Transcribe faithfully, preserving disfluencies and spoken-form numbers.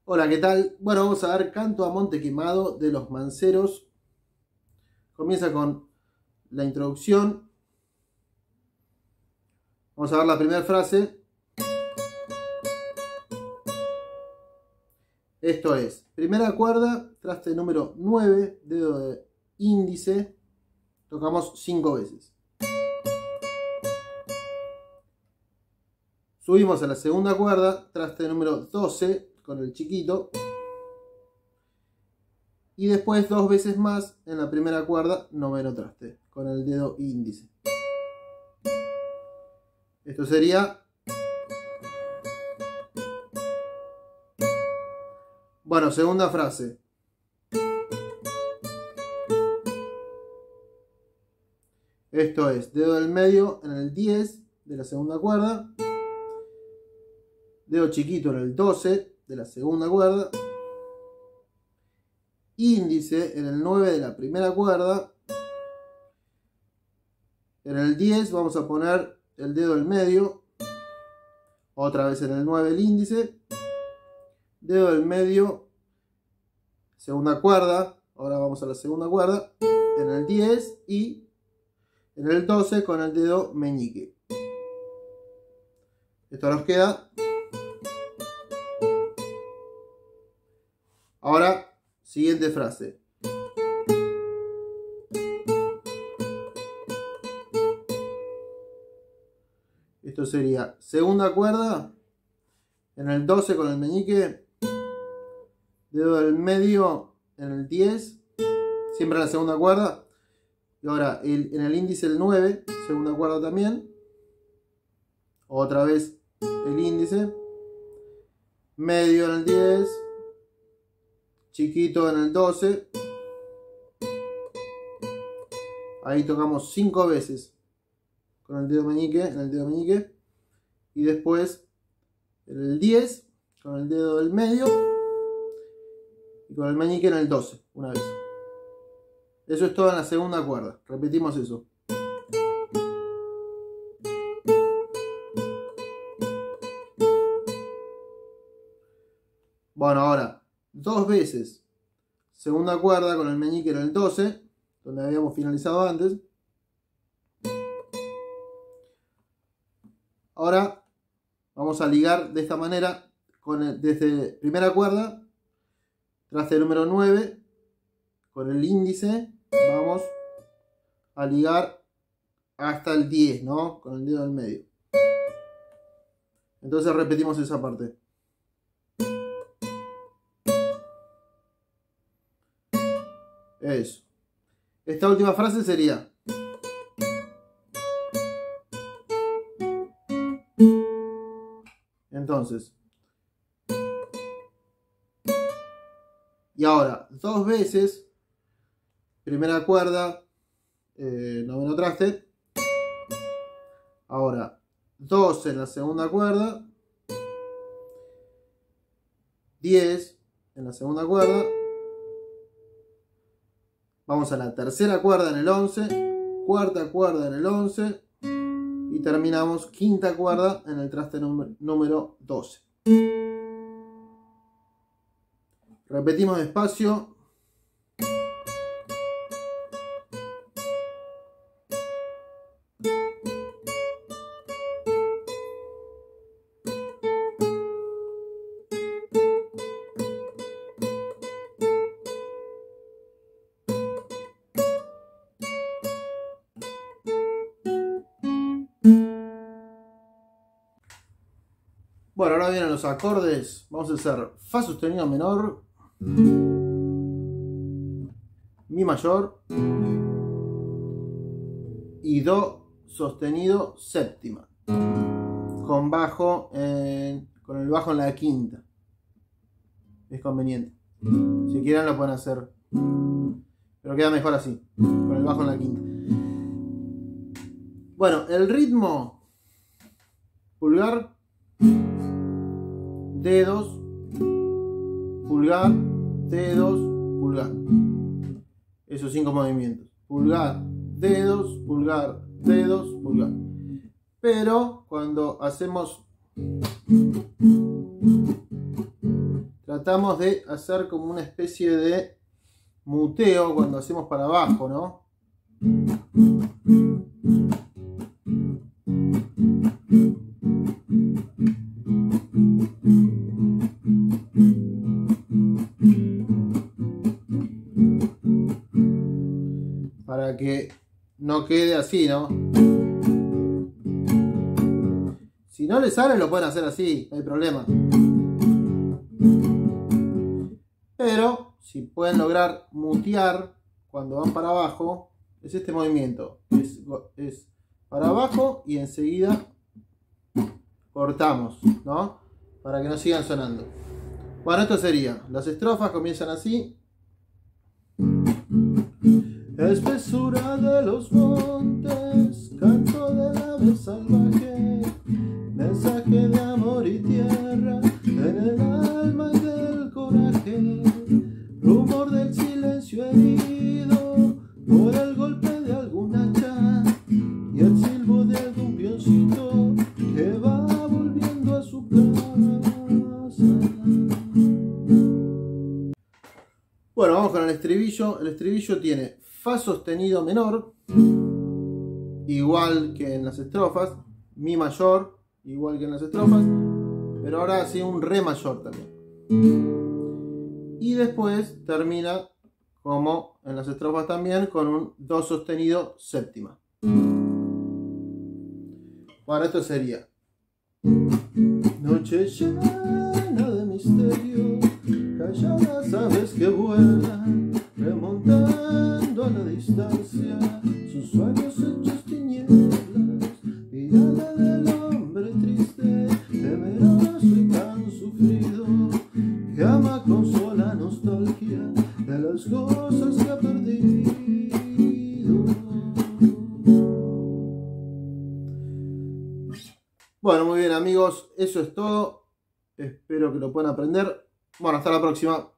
Hola, ¿qué tal? Bueno, vamos a ver Canto a Monte Quemado de Los Manceros. Comienza con la introducción. Vamos a ver la primera frase. Esto es, primera cuerda, traste número nueve, dedo de índice. Tocamos cinco veces. Subimos a la segunda cuerda, traste número doce, con el chiquito. Y después dos veces más en la primera cuerda, noveno traste, con el dedo índice. Esto sería... Bueno, segunda frase. Esto es, dedo del medio en el diez de la segunda cuerda. Dedo chiquito en el doce de la segunda cuerda. Índice en el nueve de la primera cuerda. En el diez vamos a poner el dedo del medio. Otra vez en el nueve el índice. Dedo del medio, segunda cuerda. Ahora vamos a la segunda cuerda. En el diez y en el doce con el dedo meñique. Esto nos queda. Ahora, siguiente frase. Esto sería segunda cuerda en el doce con el meñique, dedo del medio en el diez, siempre en la segunda cuerda. Y ahora el, en el índice el nueve, segunda cuerda también. Otra vez el índice, medio en el diez, chiquito en el doce. Ahí tocamos cinco veces con el dedo meñique, en el dedo meñique. Y después en el diez con el dedo del medio y con el meñique en el doce, una vez. Eso es todo en la segunda cuerda. Repetimos eso. Bueno, ahora dos veces segunda cuerda con el meñique en el doce, donde habíamos finalizado antes. Ahora vamos a ligar de esta manera con el, desde primera cuerda, traste número nueve, con el índice vamos a ligar hasta el diez, ¿no? Con el dedo del medio. Entonces repetimos esa parte. Eso. Esta última frase sería... Entonces... Y ahora, dos veces, primera cuerda, eh, noveno traste. Ahora, dos en la segunda cuerda. diez en la segunda cuerda. Vamos a la tercera cuerda en el once, cuarta cuerda en el once y terminamos quinta cuerda en el traste número doce. Repetimos despacio. Bueno, ahora vienen los acordes. Vamos a hacer Fa sostenido menor, Mi mayor y Do sostenido séptima, con bajo en, con el bajo en la quinta. Es conveniente. Si quieren lo pueden hacer, pero queda mejor así, con el bajo en la quinta. Bueno, el ritmo: pulgar, dedos, pulgar, dedos, pulgar. Esos cinco movimientos. Pulgar, dedos, pulgar, dedos, pulgar. Pero cuando hacemos tratamos de hacer como una especie de muteo cuando hacemos para abajo, ¿no? Para que no quede así, ¿no? Si no les sale, lo pueden hacer así, no hay problema. Pero si pueden lograr mutear cuando van para abajo, es este movimiento. Es, es para abajo y enseguida cortamos, ¿no? Para que no sigan sonando. Bueno, esto sería. Las estrofas comienzan así. Espesura de los montes, canto del ave salvaje, mensaje de amor y tierra en el alma y del coraje, rumor del silencio herido por el golpe de algún hacha y el silbo de algún pioncito que va volviendo a su casa. Bueno, vamos con el estribillo. El estribillo tiene fa sostenido menor, igual que en las estrofas, mi mayor, igual que en las estrofas, pero ahora sí un re mayor también. Y después termina, como en las estrofas también, con un do sostenido séptima. Bueno, esto sería: noche llena de misterio, calladas aves que vuelan, remontando a la distancia sus sueños hechos tinieblas, mirada del hombre triste, temeroso y tan sufrido, que ama con sola nostalgia de las cosas que ha perdido. Bueno, muy bien amigos, eso es todo. Espero que lo puedan aprender. Bueno, hasta la próxima.